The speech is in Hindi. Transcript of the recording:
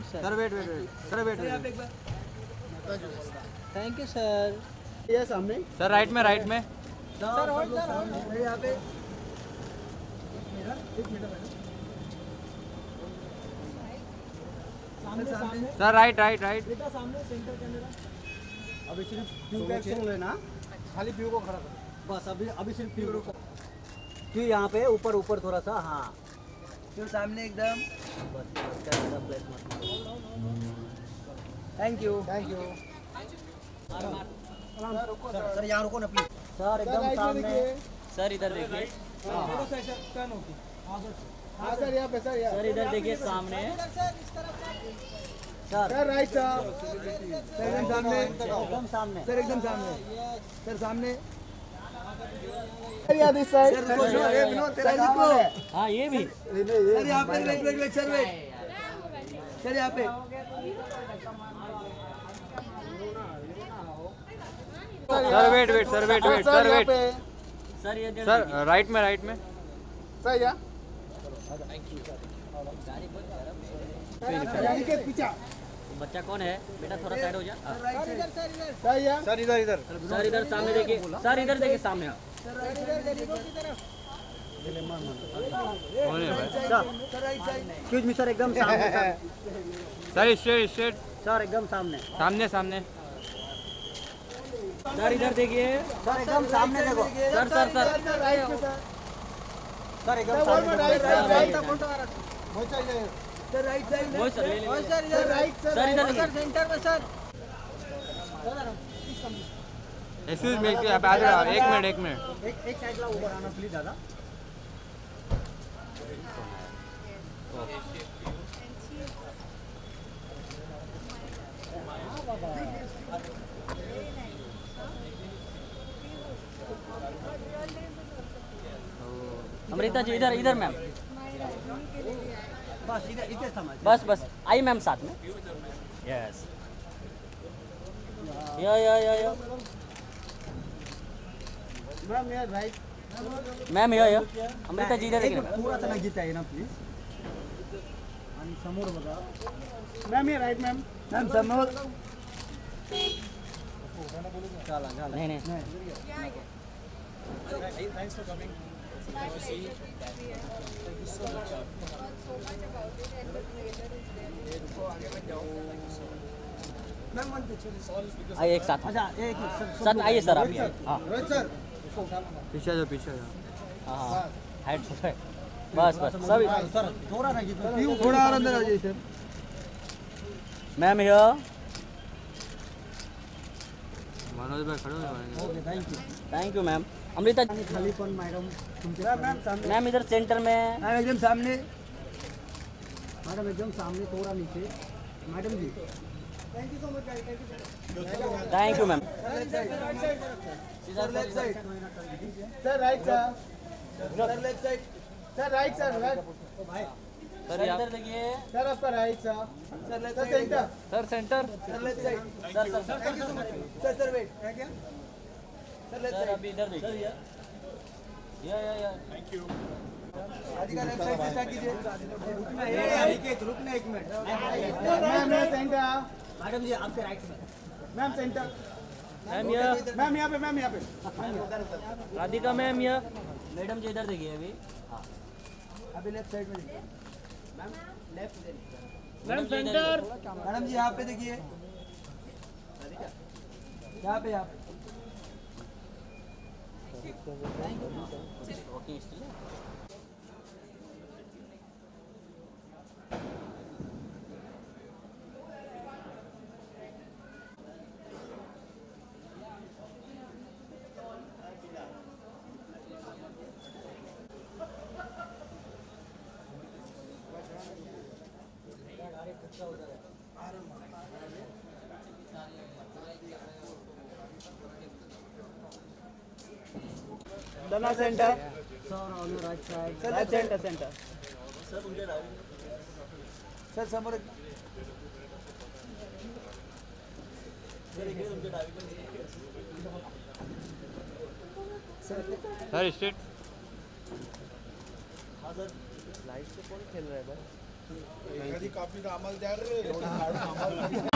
Sir wait wait wait sir wait wait thank you sir. ये सामने सर राइट में सर और यहाँ पे सर राइट बेटा सामने सेंटर कैमरा। अभी सिर्फ व्यू का एक्शन लेना, खाली व्यू को खड़ा कर बस। अभी सिर्फ व्यू को व्यू यहाँ पे ऊपर थोड़ा सा। हाँ क्यों सामने एकदम बस प्लेस मत। थैंक यू सर यहाँ रुको ना प्लीज। सर एकदम सामने सर इधर देखिए। हाँ सर यहाँ पे सर इधर देखिए सामने। सर राइट सर एकदम सामने सर एकदम सामने सर सामने। हाँ ये भी सर यहाँ पे वेट सर यहाँ पे सर वेट सर ये सर राइट में सर यहाँ पीछे बच्चा कौन है बेटा, थोड़ा साइड हो जा। सर इधर सर इधर सामने देखिए, सर इधर देखिए सामने। एक्सक्यूज मी सर एकदम सामने सर स्ट्रेट सर एकदम सामने सामने सर इधर देखिए, सर एकदम सामने देखो। सर एकदम sir right side sir right sir इधर सेंटर में सर। एक्सक्यूज मी एक मिनट एक साइड ला ऊपर आना प्लीज दादा। अमृता जी इधर मैम, बस इधर समझ बस आई मैम साथ में। यस या मैम यार राइट मैम या अमृता जी इधर देखिए। थोड़ा सा गीता है ना प्लीज। आणि समोर बघा मैम ये राइट मैम समोर चला नहीं Thanks for coming. Nice to see you. Thank you so much. आइए एक साथ। अच्छा एक मिनट सर आइए सर आप। हाँ रोहित सर पीछे जाओ हाँ हाइट है बस सभी। सर थोड़ा ना गीता थोड़ा और अंदर आ जाइए सर। Ma'am here. मनोज भाई खड़े हो okay thank you ma'am. Amrita खाली पण मैडम तुमचे मैम मैम इधर सेंटर में। मैम एकदम सामने मैडम एकदम सामने थोड़ा नीचे madam ji. Thank you so much guys. Thank you ma'am. Sir left side sir right sir left side sir right sir इधर देखिए। सर आपका right sir left centre sir left side sir thank you so much sir wait sir left sir side अभी इधर देखिए। या Thank you. आदि का लेफ्ट साइड से स्टार्ट कीजिए। रुकना एक minute ma'am centre madam ji आपके राइट में ma'am centre ma'am here. Ma'am यहाँ पे Radhika ma'am here. Madam ji इधर देखिए अभी। अभी लेफ्ट साइड में देखिए ma'am left madam centre. Madam ji यहाँ पे देखिए यहाँ पे okay still Dana center. Sir on your right side. Sir center. Sir समोर सर स्ट्रेट। हाँ सर लाइट से कौन खेल रहा है भाई? एखादी कॉपी तर आम्हाला द्या रे एवढं काढून आम्हाला